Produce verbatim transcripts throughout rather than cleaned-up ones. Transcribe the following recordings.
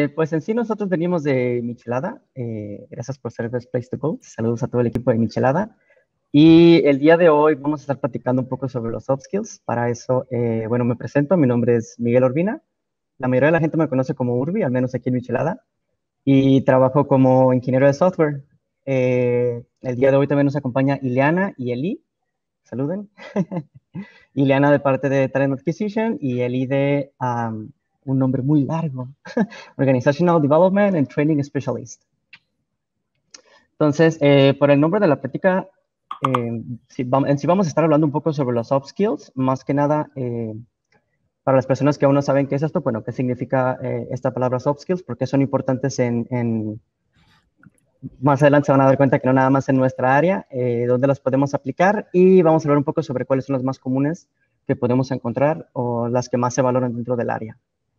Eh, pues en sí nosotros venimos de Michelada. Eh, gracias por ser Best Place to Go. Saludos a todo el equipo de Michelada. Y el día de hoy vamos a estar platicando un poco sobre los soft skills. Para eso, eh, bueno, me presento. Mi nombre es Miguel Urbina. La mayoría de la gente me conoce como Urbi, al menos aquí en Michelada. Y trabajo como ingeniero de software. Eh, el día de hoy también nos acompaña Ileana y Eli. Saluden. Ileana de parte de Talent Acquisition y Eli de um, un nombre muy largo. Organizational Development and Training Specialist. Entonces, eh, por el nombre de la práctica, eh, si vamos, en sí vamos a estar hablando un poco sobre los soft skills, más que nada, eh, para las personas que aún no saben qué es esto, bueno, qué significa eh, esta palabra soft skills, porque son importantes en, en, más adelante se van a dar cuenta que no nada más en nuestra área, eh, donde las podemos aplicar, y vamos a hablar un poco sobre cuáles son las más comunes que podemos encontrar o las que más se valoran dentro del área.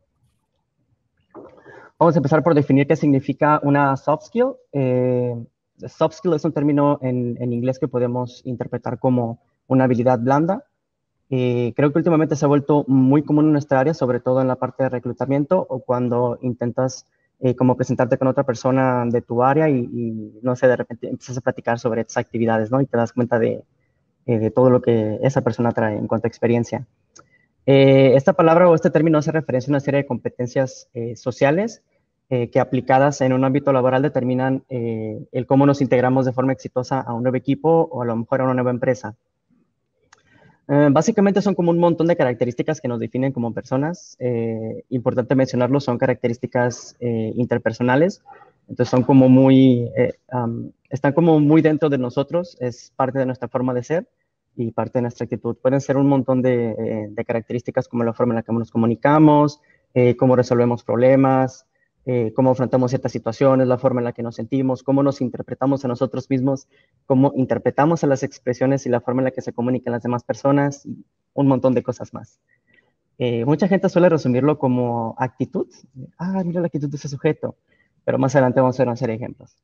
Vamos a empezar por definir qué significa una soft skill. Eh, soft skill es un término en, en inglés que podemos interpretar como una habilidad blanda. Eh, creo que últimamente se ha vuelto muy común en nuestra área, sobre todo en la parte de reclutamiento o cuando intentas eh, como presentarte con otra persona de tu área y, y, no sé, de repente empiezas a platicar sobre esas actividades, ¿no? Y te das cuenta de, eh, de todo lo que esa persona trae en cuanto a experiencia. Eh, esta palabra o este término hace referencia a una serie de competencias eh, sociales eh, que aplicadas en un ámbito laboral determinan eh, el cómo nos integramos de forma exitosa a un nuevo equipo o a lo mejor a una nueva empresa. Eh, básicamente son como un montón de características que nos definen como personas. Eh, importante mencionarlo, son características eh, interpersonales. Entonces son como muy, eh, um, están como muy dentro de nosotros, es parte de nuestra forma de ser y parte de nuestra actitud. Pueden ser un montón de, eh, de características como la forma en la que nos comunicamos, eh, cómo resolvemos problemas, eh, cómo afrontamos ciertas situaciones, la forma en la que nos sentimos, cómo nos interpretamos a nosotros mismos, cómo interpretamos a las expresiones y la forma en la que se comunican las demás personas y un montón de cosas más. Eh, mucha gente suele resumirlo como actitud. Ah, mira la actitud de ese sujeto. Pero más adelante vamos a ver una serie de ejemplos.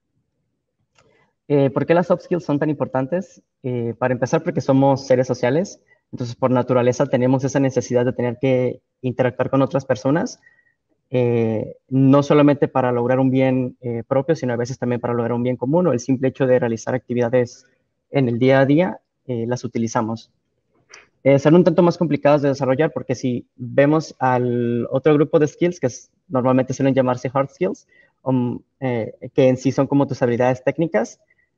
Eh, ¿Por qué las soft skills son tan importantes? Eh, para empezar, porque somos seres sociales. Entonces, por naturaleza, tenemos esa necesidad de tener que interactuar con otras personas. Eh, no solamente para lograr un bien eh, propio, sino a veces también para lograr un bien común o el simple hecho de realizar actividades en el día a día, eh, las utilizamos. Eh, son un tanto más complicadas de desarrollar porque si vemos al otro grupo de skills, que es, normalmente suelen llamarse hard skills, um, eh, que en sí son como tus habilidades técnicas,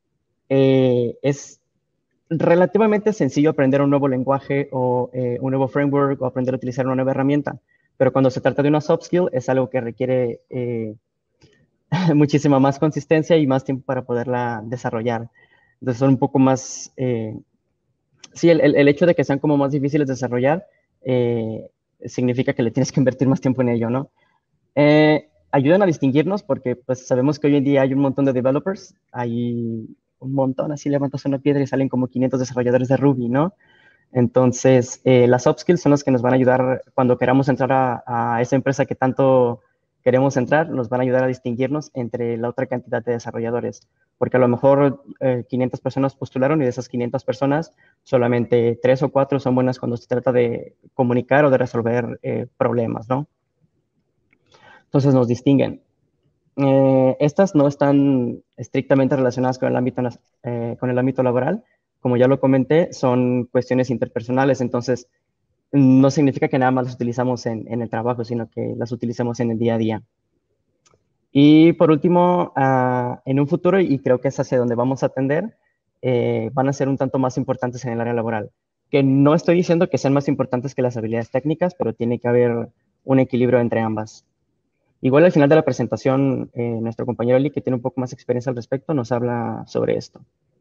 eh, es relativamente sencillo aprender un nuevo lenguaje o eh, un nuevo framework o aprender a utilizar una nueva herramienta. Pero cuando se trata de una soft skill es algo que requiere eh, muchísima más consistencia y más tiempo para poderla desarrollar. Entonces son un poco más, eh, sí, el, el, hecho de que sean como más difíciles de desarrollar eh, significa que le tienes que invertir más tiempo en ello, ¿no? Eh, ayudan a distinguirnos porque pues sabemos que hoy en día hay un montón de developers, hay un montón, así levantas una piedra y salen como quinientos desarrolladores de Ruby, ¿no? Entonces, eh, las soft skills son las que nos van a ayudar cuando queramos entrar a, a esa empresa que tanto queremos entrar, nos van a ayudar a distinguirnos entre la otra cantidad de desarrolladores. Porque a lo mejor eh, quinientas personas postularon y de esas quinientas personas solamente tres o cuatro son buenas cuando se trata de comunicar o de resolver eh, problemas, ¿no? Entonces nos distinguen. Eh, estas no están estrictamente relacionadas con el ámbito, eh, con el ámbito laboral. Como ya lo comenté, son cuestiones interpersonales, entonces no significa que nada más las utilizamos en, en el trabajo, sino que las utilicemos en el día a día. Y por último, uh, en un futuro, y creo que es hacia donde vamos a atender, eh, van a ser un tanto más importantes en el área laboral. Que no estoy diciendo que sean más importantes que las habilidades técnicas, pero tiene que haber un equilibrio entre ambas. Igual al final de la presentación, eh, nuestro compañero Eli, que tiene un poco más experiencia al respecto, nos habla sobre esto.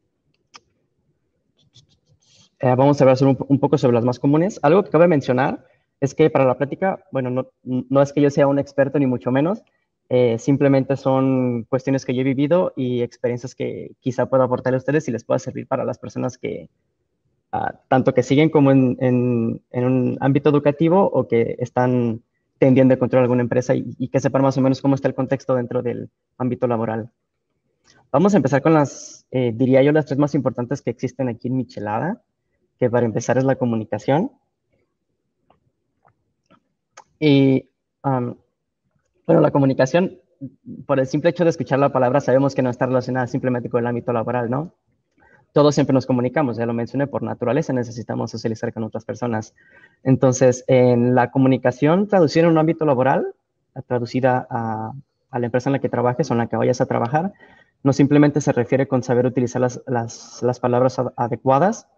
Eh, vamos a hablar sobre un, un, poco sobre las más comunes. Algo que cabe mencionar es que para la práctica, bueno, no, no es que yo sea un experto ni mucho menos, eh, simplemente son cuestiones que yo he vivido y experiencias que quizá pueda aportarle a ustedes y les pueda servir para las personas que, uh, tanto que siguen como en, en, en un ámbito educativo o que están tendiendo a encontrar alguna empresa y, y que sepan más o menos cómo está el contexto dentro del ámbito laboral. Vamos a empezar con las, eh, diría yo, las tres más importantes que existen aquí en Michelada, que para empezar es la comunicación. Y um, Bueno, la comunicación, por el simple hecho de escuchar la palabra, sabemos que no está relacionada simplemente con el ámbito laboral, ¿no? Todos siempre nos comunicamos, ya lo mencioné, por naturaleza necesitamos socializar con otras personas. Entonces, en la comunicación traducida en un ámbito laboral, traducida a, a la empresa en la que trabajes o en la que vayas a trabajar, no simplemente se refiere con saber utilizar las, las, las palabras adecuadas,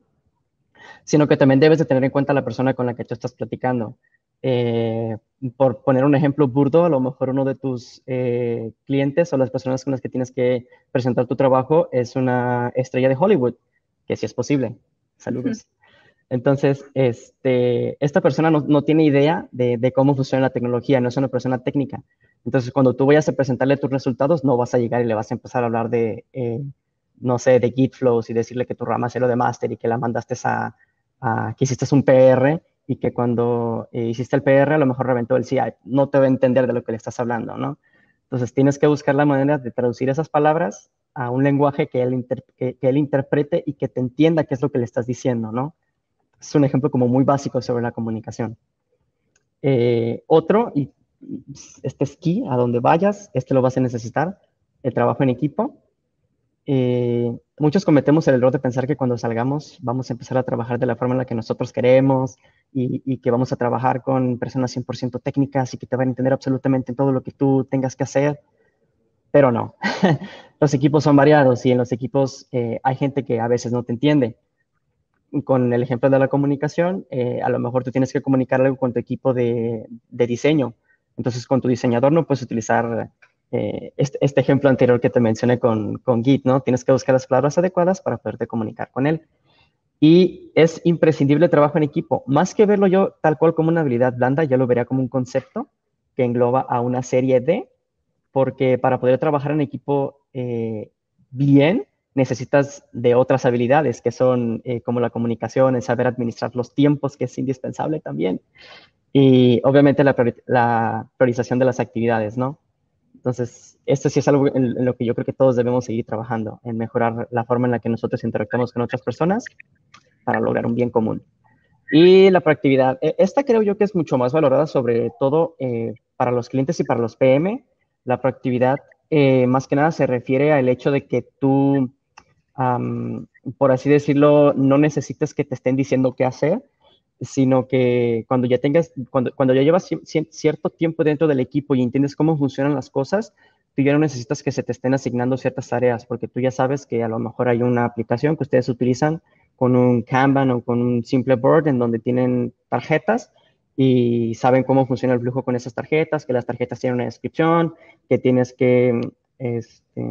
sino que también debes de tener en cuenta la persona con la que tú estás platicando. Eh, por poner un ejemplo burdo, a lo mejor uno de tus eh, clientes o las personas con las que tienes que presentar tu trabajo es una estrella de Hollywood, que sí es posible. Saludos. Entonces, este, esta persona no, no tiene idea de, de, cómo funciona la tecnología, no es una persona técnica. Entonces, cuando tú vayas a presentarle tus resultados, no vas a llegar y le vas a empezar a hablar de, eh, no sé, de Git flows y decirle que tu rama es lo de master y que la mandaste a, a que hiciste un P R y que cuando eh, hiciste el P R a lo mejor reventó el C I. No te va a entender de lo que le estás hablando, ¿no? Entonces, tienes que buscar la manera de traducir esas palabras a un lenguaje que él, que, que él interprete y que te entienda qué es lo que le estás diciendo, ¿no? Es un ejemplo como muy básico sobre la comunicación. Eh, otro, y este es key, a donde vayas, este lo vas a necesitar, el trabajo en equipo. Eh, muchos cometemos el error de pensar que cuando salgamos vamos a empezar a trabajar de la forma en la que nosotros queremos y, y que vamos a trabajar con personas cien por ciento técnicas y que te van a entender absolutamente todo lo que tú tengas que hacer, pero no. Los equipos son variados y en los equipos eh, hay gente que a veces no te entiende. Con el ejemplo de la comunicación, eh, a lo mejor tú tienes que comunicar algo con tu equipo de, de diseño. Entonces, con tu diseñador no puedes utilizar eh, este, este, ejemplo anterior que te mencioné con, con Git, ¿no? Tienes que buscar las palabras adecuadas para poderte comunicar con él. Y es imprescindible el trabajo en equipo. Más que verlo yo tal cual como una habilidad blanda, yo lo vería como un concepto que engloba a una serie de, porque para poder trabajar en equipo eh, bien, necesitas de otras habilidades que son eh, como la comunicación, el saber administrar los tiempos, que es indispensable también, y obviamente la, priori la priorización de las actividades, ¿no? Entonces, esto sí es algo en, en, lo que yo creo que todos debemos seguir trabajando, en mejorar la forma en la que nosotros interactuamos con otras personas para lograr un bien común. Y la proactividad, esta creo yo que es mucho más valorada, sobre todo eh, para los clientes y para los P M. La proactividad, eh, más que nada, se refiere al hecho de que tú, um, por así decirlo, no necesites que te estén diciendo qué hacer, sino que cuando ya tengas, cuando, cuando ya llevas cierto tiempo dentro del equipo y entiendes cómo funcionan las cosas, tú ya no necesitas que se te estén asignando ciertas tareas, porque tú ya sabes que a lo mejor hay una aplicación que ustedes utilizan con un Kanban o con un simple board en donde tienen tarjetas y saben cómo funciona el flujo con esas tarjetas, que las tarjetas tienen una descripción, que tienes que, este,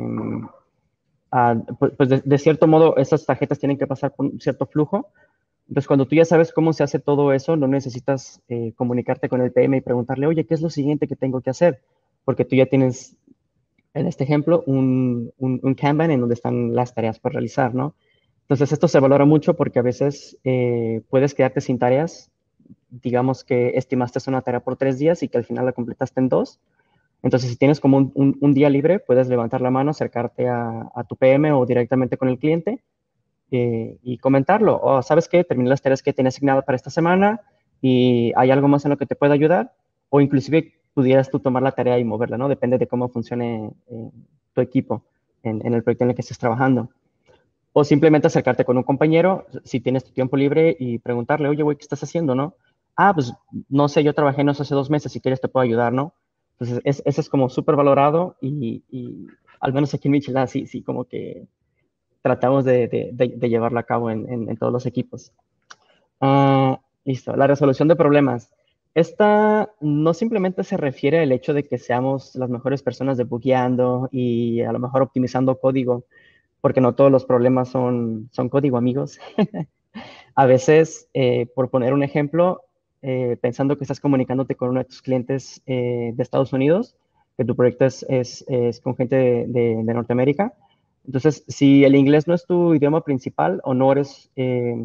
uh, pues, pues de, de, cierto modo, esas tarjetas tienen que pasar por un cierto flujo. Entonces, cuando tú ya sabes cómo se hace todo eso, no necesitas eh, comunicarte con el P M y preguntarle, oye, ¿qué es lo siguiente que tengo que hacer? Porque tú ya tienes, en este ejemplo, un, un, un Kanban en donde están las tareas por realizar, ¿no? Entonces, esto se valora mucho porque a veces eh, puedes quedarte sin tareas. Digamos que estimaste una tarea por tres días y que al final la completaste en dos. Entonces, si tienes como un, un, un día libre, puedes levantar la mano, acercarte a, a tu P M o directamente con el cliente eh, y comentarlo. O, oh, ¿sabes qué? Terminé las tareas que tenía asignadas para esta semana y hay algo más en lo que te pueda ayudar. O inclusive pudieras tú tomar la tarea y moverla, ¿no? Depende de cómo funcione eh, tu equipo en, en el proyecto en el que estés trabajando. O simplemente acercarte con un compañero, si tienes tu tiempo libre, y preguntarle, oye, güey, ¿qué estás haciendo, no? Ah, pues, no sé, yo trabajé en eso hace dos meses, si quieres te puedo ayudar, ¿no? Entonces, es, eso es como súper valorado y, y, al menos aquí en Michelin, sí, sí, como que tratamos de, de, de, de llevarlo a cabo en, en, en todos los equipos. Uh, listo, la resolución de problemas. Esta no simplemente se refiere al hecho de que seamos las mejores personas debugueando y a lo mejor optimizando código, porque no todos los problemas son, son código, amigos. A veces, eh, por poner un ejemplo, eh, pensando que estás comunicándote con uno de tus clientes eh, de Estados Unidos, que tu proyecto es, es, es con gente de, de, de, Norteamérica. Entonces, si el inglés no es tu idioma principal o no eres, eh,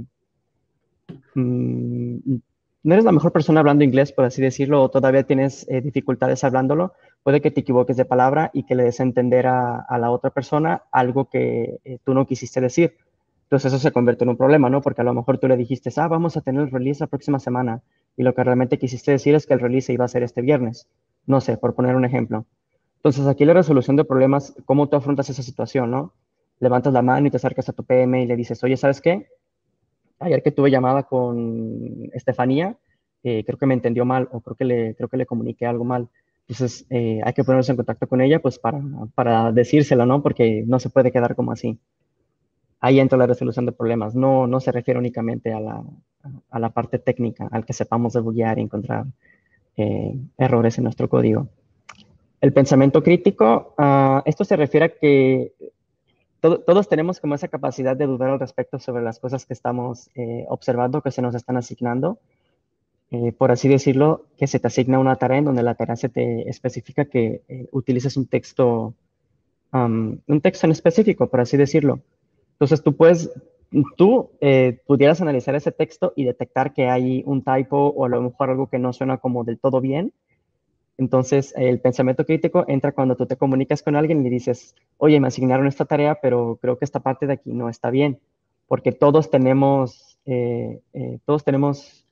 mmm, no eres la mejor persona hablando inglés, por así decirlo, o todavía tienes eh, dificultades hablándolo, puede que te equivoques de palabra y que le des a entender a, a la otra persona algo que eh, tú no quisiste decir. Entonces eso se convierte en un problema, ¿no? Porque a lo mejor tú le dijiste, ah, vamos a tener el release la próxima semana, y lo que realmente quisiste decir es que el release iba a ser este viernes. No sé, por poner un ejemplo. Entonces, aquí la resolución de problemas, ¿cómo tú afrontas esa situación, no? Levantas la mano y te acercas a tu P M y le dices, oye, ¿sabes qué? Ayer que tuve llamada con Estefanía, eh, creo que me entendió mal o creo que le, creo que le comuniqué algo mal. Entonces, eh, hay que ponernos en contacto con ella, pues, para, para decírselo, ¿no? Porque no se puede quedar como así. Ahí entra la resolución de problemas. No, no se refiere únicamente a la, a la parte técnica, al que sepamos debuguear y encontrar eh, errores en nuestro código. El pensamiento crítico, uh, esto se refiere a que todo, todos tenemos como esa capacidad de dudar al respecto sobre las cosas que estamos eh, observando, que se nos están asignando. Eh, por así decirlo, que se te asigna una tarea en donde la tarea se te especifica que eh, utilices un texto, um, un texto en específico, por así decirlo. Entonces tú puedes, tú eh, pudieras analizar ese texto y detectar que hay un typo o a lo mejor algo que no suena como del todo bien. Entonces, el pensamiento crítico entra cuando tú te comunicas con alguien y le dices, oye, me asignaron esta tarea, pero creo que esta parte de aquí no está bien, porque todos tenemos, eh, eh, todos tenemos,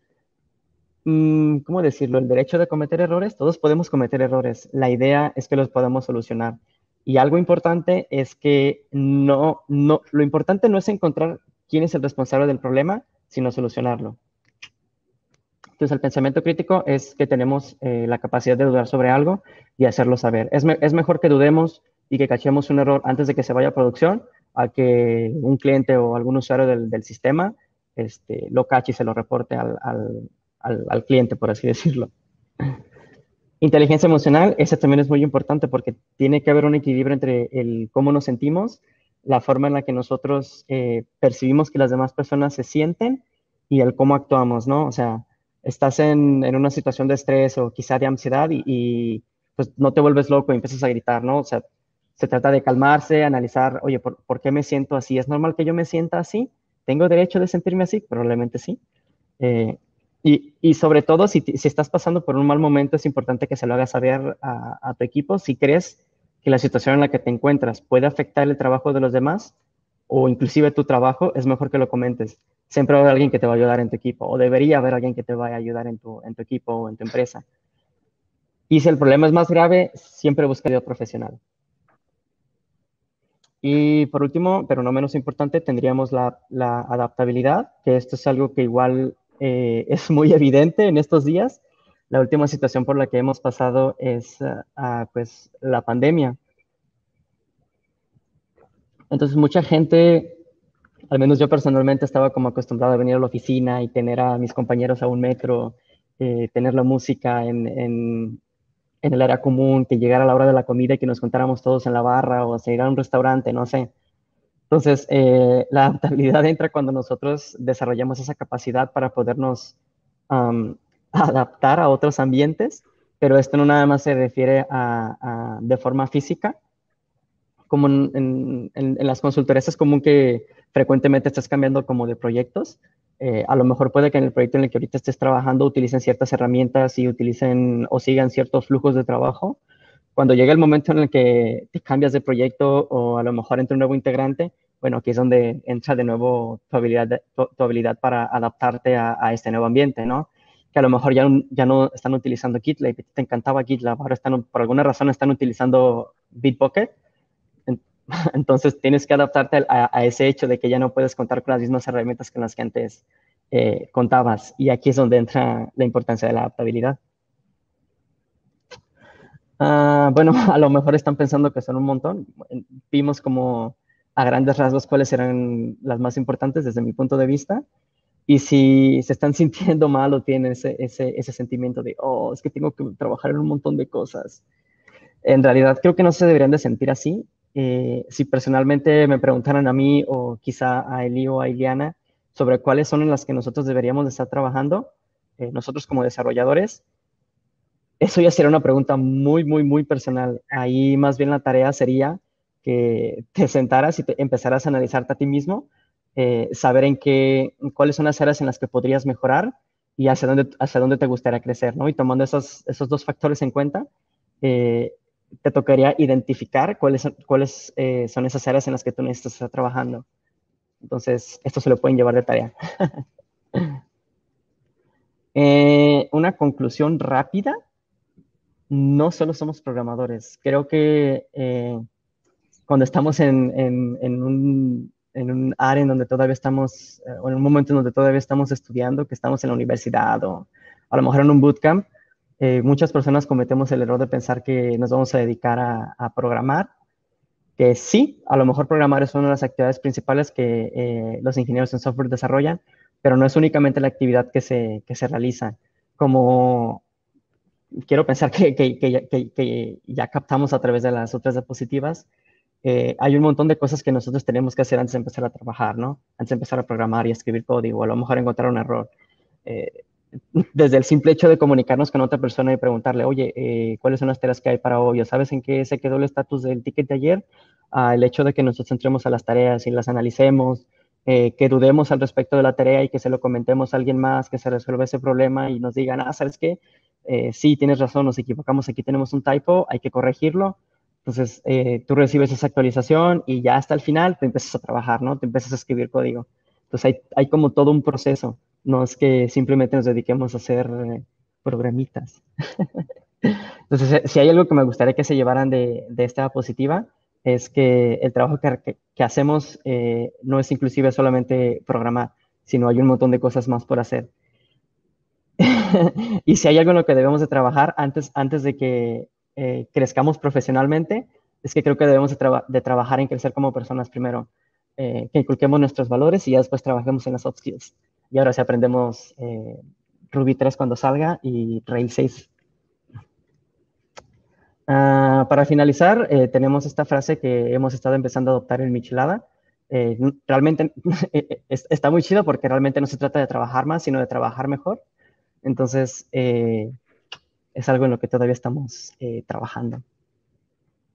mm, ¿cómo decirlo? El derecho de cometer errores, todos podemos cometer errores. La idea es que los podamos solucionar. Y algo importante es que no, no, lo importante no es encontrar quién es el responsable del problema, sino solucionarlo. Entonces, el pensamiento crítico es que tenemos eh, la capacidad de dudar sobre algo y hacerlo saber. Es, me es, mejor que dudemos y que cachemos un error antes de que se vaya a producción a que un cliente o algún usuario del, del sistema este, lo cache y se lo reporte al, al, al, al cliente, por así decirlo. Inteligencia emocional, ese también es muy importante porque tiene que haber un equilibrio entre el cómo nos sentimos, la forma en la que nosotros eh, percibimos que las demás personas se sienten y el cómo actuamos, ¿no? O sea, estás en, en una situación de estrés o quizá de ansiedad y, y, pues no te vuelves loco y empiezas a gritar, ¿no? O sea, se trata de calmarse, analizar, oye, ¿por, ¿por qué me siento así? ¿Es normal que yo me sienta así? ¿Tengo derecho de sentirme así? Probablemente sí. Eh, y, y, sobre todo, si, si, estás pasando por un mal momento, es importante que se lo hagas saber a, a, tu equipo. Si crees que la situación en la que te encuentras puede afectar el trabajo de los demás o inclusive tu trabajo, es mejor que lo comentes. Siempre va a haber alguien que te va a ayudar en tu equipo o debería haber alguien que te vaya a ayudar en tu, en tu equipo o en tu empresa. Y si el problema es más grave, siempre busca ayuda profesional. Y por último, pero no menos importante, tendríamos la, la adaptabilidad, que esto es algo que igual eh, es muy evidente en estos días. La última situación por la que hemos pasado es uh, uh, pues, la pandemia. Entonces, mucha gente, al menos yo personalmente, estaba como acostumbrado a venir a la oficina y tener a mis compañeros a un metro, eh, tener la música en, en, en el área común, que llegara a la hora de la comida y que nos juntáramos todos en la barra o se ir a un restaurante, no sé. Entonces, eh, la adaptabilidad entra cuando nosotros desarrollamos esa capacidad para podernos um, adaptar a otros ambientes, pero esto no nada más se refiere a, a de forma física, como en, en, en, las consultorías es común que frecuentemente estés cambiando como de proyectos. Eh, a lo mejor puede que en el proyecto en el que ahorita estés trabajando utilicen ciertas herramientas y utilicen o sigan ciertos flujos de trabajo. Cuando llega el momento en el que te cambias de proyecto o a lo mejor entra un nuevo integrante, bueno, aquí es donde entra de nuevo tu habilidad, de, tu, tu habilidad para adaptarte a, a, este nuevo ambiente, ¿no? Que a lo mejor ya, ya no están utilizando GitLab, te encantaba GitLab, ahora están, por alguna razón están utilizando Bitbucket. Entonces tienes que adaptarte a, a, ese hecho de que ya no puedes contar con las mismas herramientas con las que antes eh, contabas. Y aquí es donde entra la importancia de la adaptabilidad. Uh, bueno, a lo mejor están pensando que son un montón. Vimos como a grandes rasgos cuáles eran las más importantes desde mi punto de vista. Y si se están sintiendo mal o tienen ese, ese, ese sentimiento de, oh, es que tengo que trabajar en un montón de cosas. En realidad creo que no se deberían de sentir así. Eh, si personalmente me preguntaran a mí o quizá a Eli o a Iliana sobre cuáles son en las que nosotros deberíamos de estar trabajando, eh, nosotros como desarrolladores, eso ya sería una pregunta muy, muy, muy personal. Ahí más bien la tarea sería que te sentaras y te empezaras a analizarte a ti mismo, eh, saber en qué, cuáles son las áreas en las que podrías mejorar y hacia dónde, hacia dónde te gustaría crecer, ¿no? Y tomando esos, esos dos factores en cuenta, eh, te tocaría identificar cuáles, cuáles eh, son esas áreas en las que tú necesitas estar trabajando. Entonces, esto se lo pueden llevar de tarea. eh, una conclusión rápida. no solo somos programadores. Creo que eh, cuando estamos en, en, en, un, en un área en donde todavía estamos, eh, o en un momento en donde todavía estamos estudiando, que estamos en la universidad o a lo mejor en un bootcamp, eh, muchas personas cometemos el error de pensar que nos vamos a dedicar a, a programar, que sí, a lo mejor programar es una de las actividades principales que eh, los ingenieros en software desarrollan, pero no es únicamente la actividad que se, que se realiza. Como quiero pensar que, que, que, que, que ya captamos a través de las otras diapositivas, eh, hay un montón de cosas que nosotros tenemos que hacer antes de empezar a trabajar, ¿no? Antes de empezar a programar y escribir código, a lo mejor encontrar un error. Eh, desde el simple hecho de comunicarnos con otra persona y preguntarle, oye, eh, ¿cuáles son las tareas que hay para hoy? ¿O sabes en qué se quedó el estatus del ticket de ayer? Ah, el hecho de que nosotros entremos a las tareas y las analicemos, eh, que dudemos al respecto de la tarea y que se lo comentemos a alguien más, que se resuelva ese problema y nos digan, ah, ¿sabes qué? Eh, sí, tienes razón, nos equivocamos, aquí tenemos un typo, hay que corregirlo. Entonces, eh, tú recibes esa actualización y ya hasta el final te empiezas a trabajar, ¿no? Te empiezas a escribir código. Entonces, hay, hay como todo un proceso. No es que simplemente nos dediquemos a hacer eh, programitas. Entonces, eh, si hay algo que me gustaría que se llevaran de, de esta diapositiva, es que el trabajo que, que- que hacemos eh, no es inclusive solamente programar, sino hay un montón de cosas más por hacer. Y si hay algo en lo que debemos de trabajar antes, antes de que eh, crezcamos profesionalmente, es que creo que debemos de, traba- de trabajar en crecer como personas primero, eh, que inculquemos nuestros valores y ya después trabajemos en las soft skills. Y ahora si aprendemos eh, Ruby tres cuando salga y Rails seis. Ah, para finalizar, eh, tenemos esta frase que hemos estado empezando a adoptar en Michelada. Eh, realmente es- está muy chido porque realmente no se trata de trabajar más, sino de trabajar mejor. Entonces, eh, es algo en lo que todavía estamos eh, trabajando.